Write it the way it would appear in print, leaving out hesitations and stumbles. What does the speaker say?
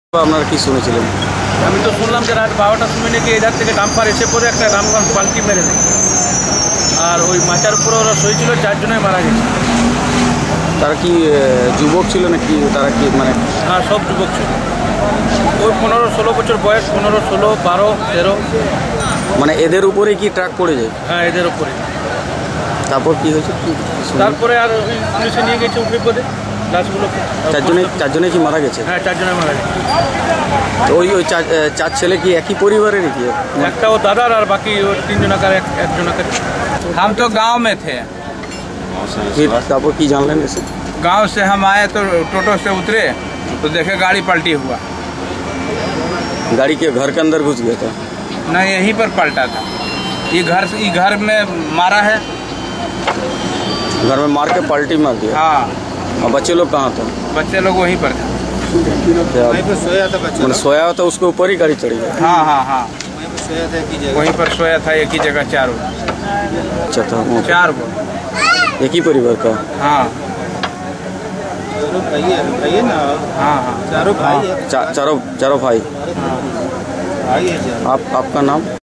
আপনারা কি শুনেছিলেন? আমি তো শুনলাম যে রাত 12টার সময় নাকি এধার থেকে ডাম্পার এসে পড়ে একটা রামগঞ্জ পাল্টি মেরে দেয়, আর ওই মাচার উপরে ওরা শোয়েছিল, 4 জনই মারা গেছে। তারা কি যুবক ছিল নাকি? তারা কি মানে? হ্যাঁ, সব যুবক ছিল, ওই 15-16 বছর বয়স, 15, 16, 12, 13। মানে এদের উপরে কি ট্রাক পড়ে যায়? হ্যাঁ, এদের উপরে। তারপর কি হয়েছে? তারপরে আর ওই পুলিশে নিয়ে গেছে উঠে পড়ে লাশগুলোকে। 4 জনে কি মারা গেছে? হ্যাঁ, 4 জনে মারা গেছে। ওই 4 ছেলে কি একই পরিবারেরই কি? একটা ও দাদার, আর বাকি 3 জনাকার, এক জনাকার। हम तो गांव में थे। তারপর কি জানলেন এসে? गांव से हम आए तो टोटो से उतरे तो देखे गाड़ी पलटी हुआ। गाड़ी के घर के अंदर घुस गया था? न, यहीं पर पलटा था। ये घर में मारा है। घर में मार के पलटी मार दिया? हाँ। और बच्चे लोग कहाँ थे? बच्चे लोग वहीं पर थे। वहीं पर सोया था बच्चा? मैंने सोया था, उसके ऊपर ही गाड़ी चढ़ी गई? हाँ हाँ हाँ, वहीं पर सोया था एक ही जगह, 4 गो। अच्छा था, 4 गो एक ही परिवार का? हाँ ना। हाँ हाँ, चारों भाई है। चारों भाई। भाई है। आपका नाम?